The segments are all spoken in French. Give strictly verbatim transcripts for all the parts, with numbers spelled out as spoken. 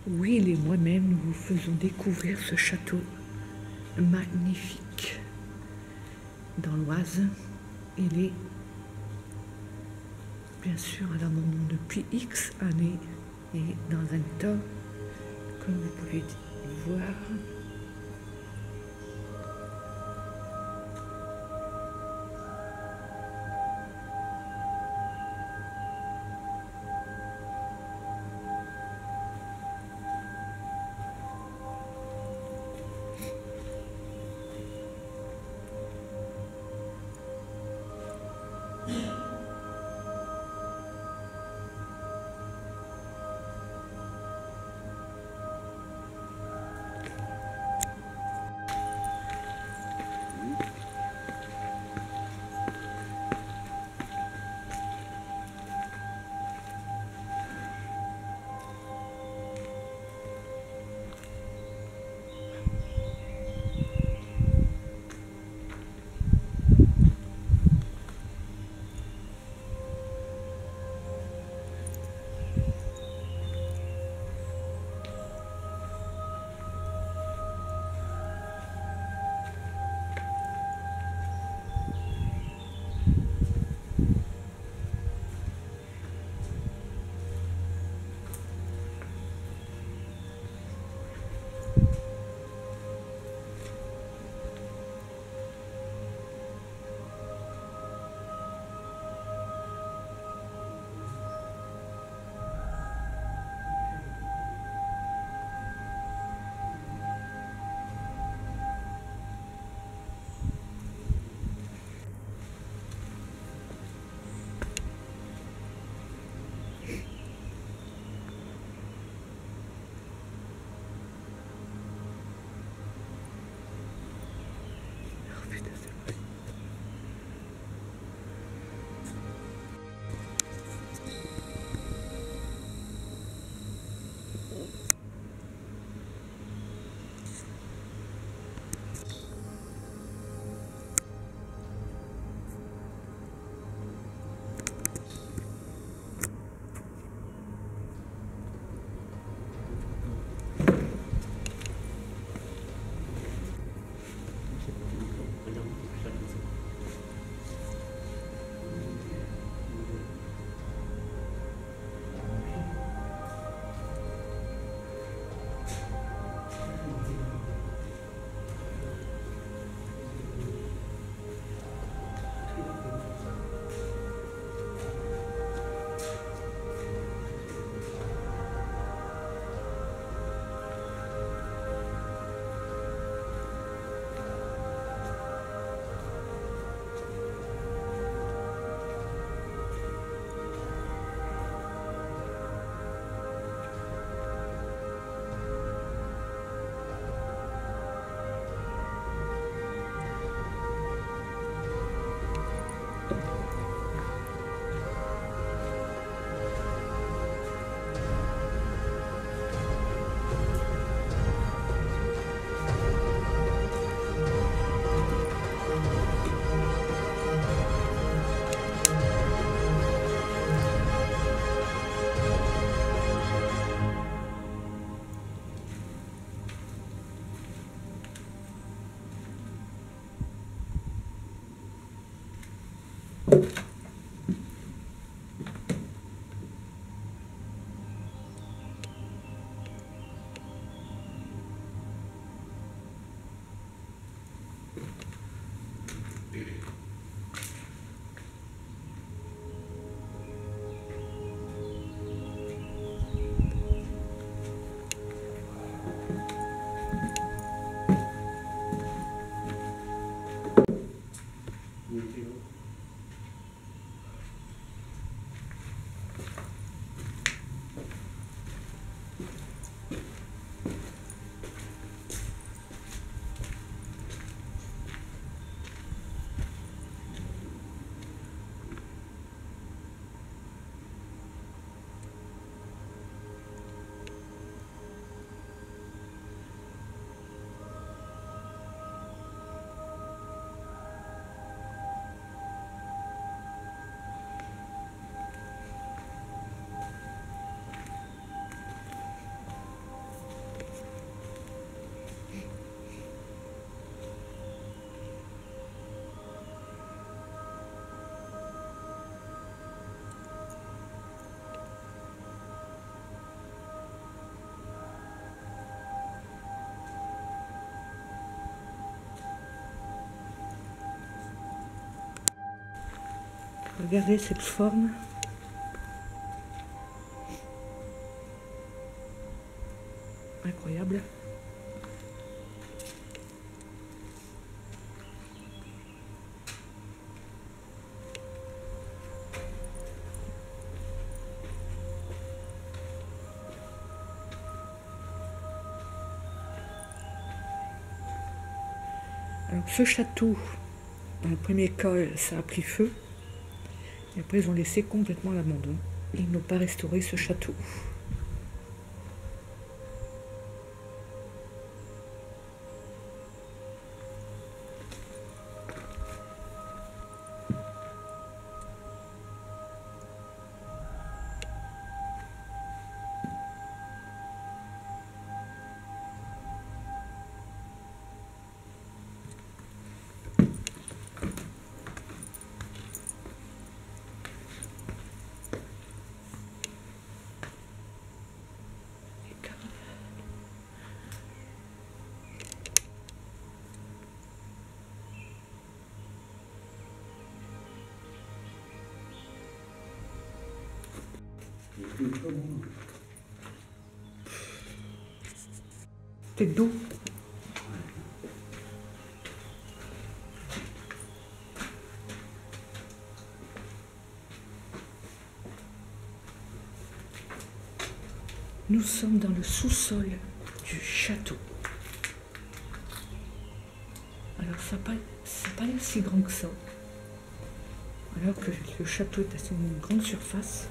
Will et moi-même, nous vous faisons découvrir ce château magnifique dans l'Oise. Il est bien sûr à l'abandon depuis X années et dans un état, comme vous pouvez voir, Regardez cette forme. Incroyable. Alors ce château, dans le premier cas, ça a pris feu. Et après, ils ont laissé complètement à l'abandon. Ils n'ont pas restauré ce château. Tête d'eau. Nous sommes dans le sous-sol du château. Alors ça n'a pas, pas l'air si grand que ça. Alors que le château est à une grande surface.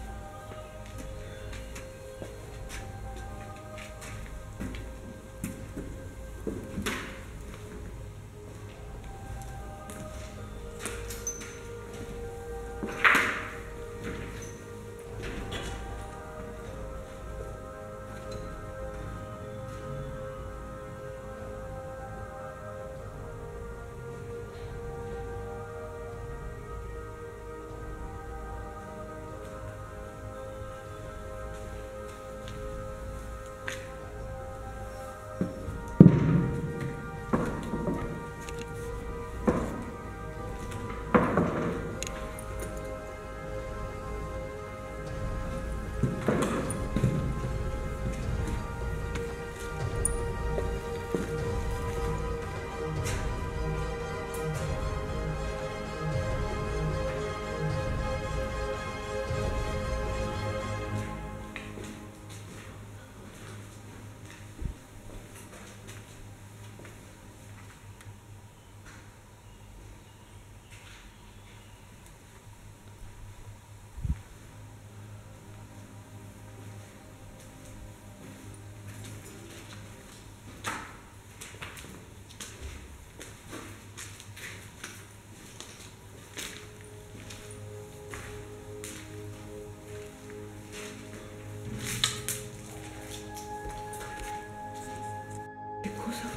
C'est quoi ça?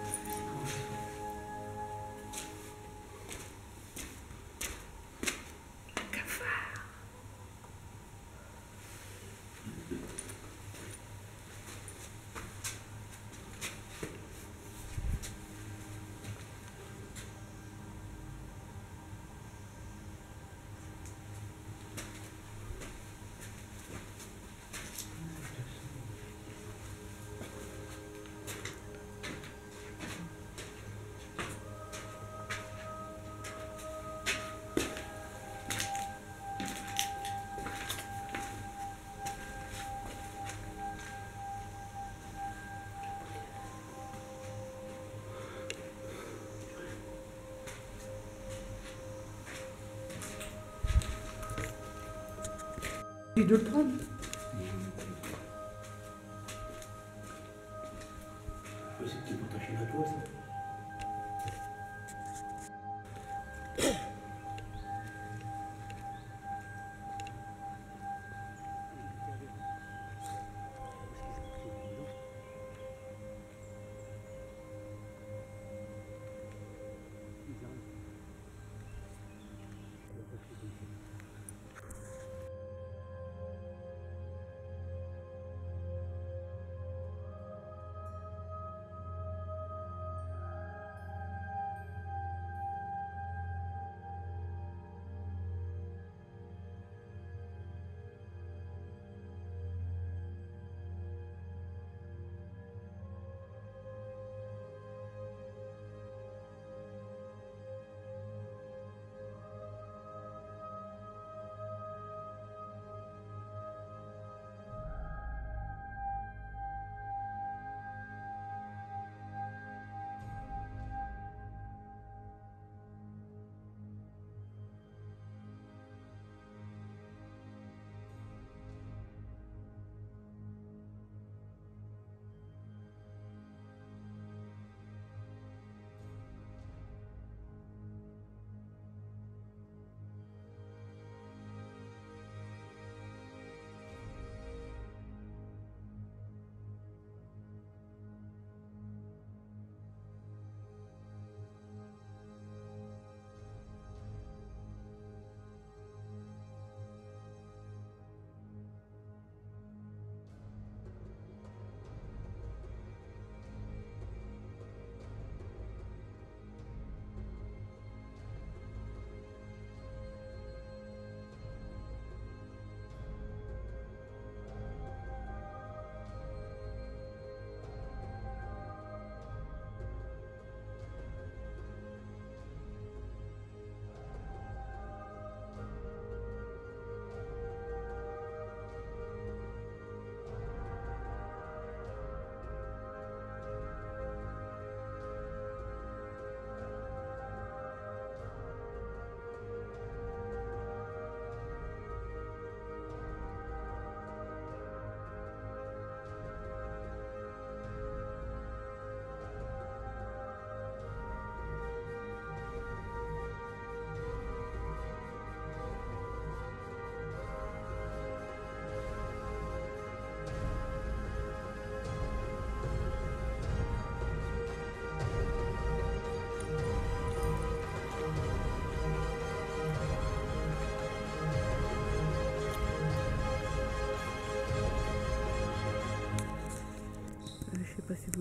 Un cafard. Et de le prendre. C'est pour ta chaîne à toi, ça.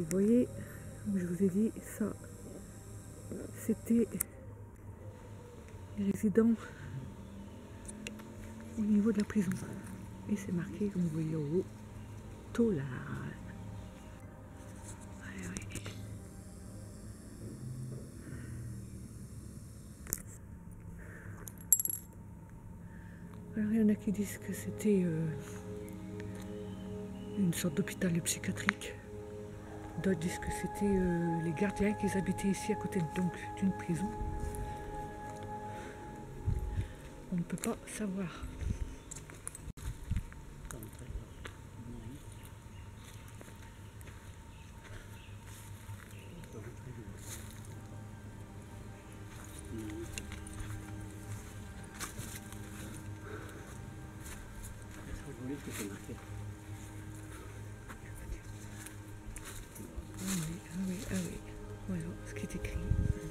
vous voyez, comme je vous ai dit, ça, c'était les résidents au niveau de la prison. Et c'est marqué, comme vous voyez au haut, Tolard. Ouais, ouais. Alors, il y en a qui disent que c'était euh, une sorte d'hôpital psychiatrique. D'autres disent que c'était euh, les gardiens qui habitaient ici à côté donc d'une prison. On ne peut pas savoir. Ah oui, ah oui, ah oui. Voilà ce qui est écrit.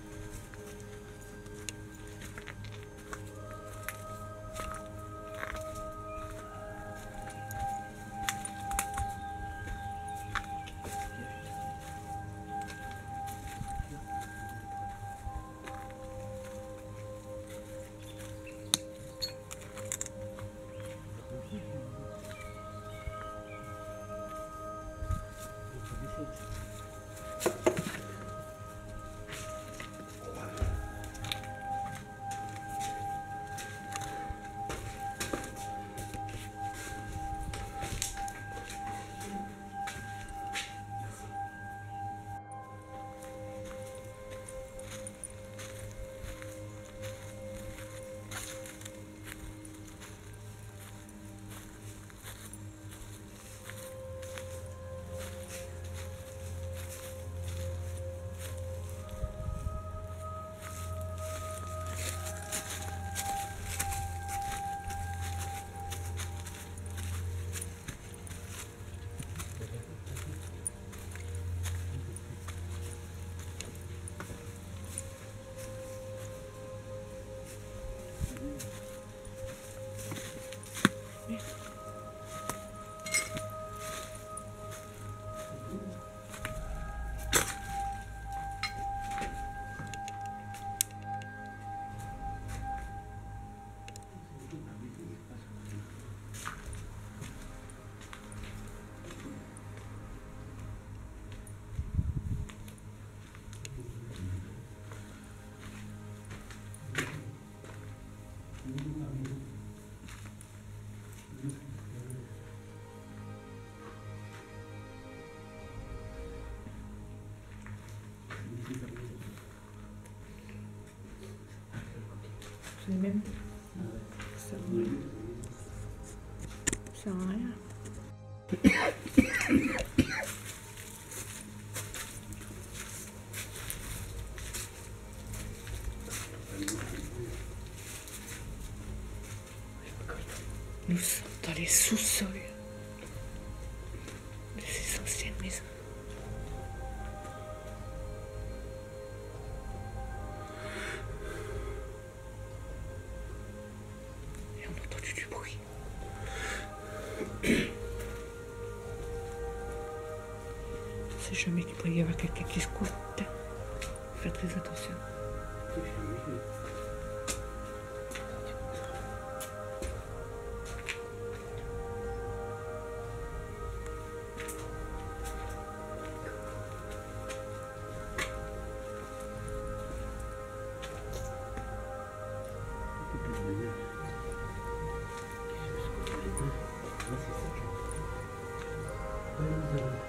C'est les mêmes. Ça sert à rien. Nous sommes dans les sous-sols de ces anciennes maisons. Et on a entendu du bruit. On sait jamais qu'il pourrait y avoir quelqu'un qui se couvre. Faites très attention. Thank you.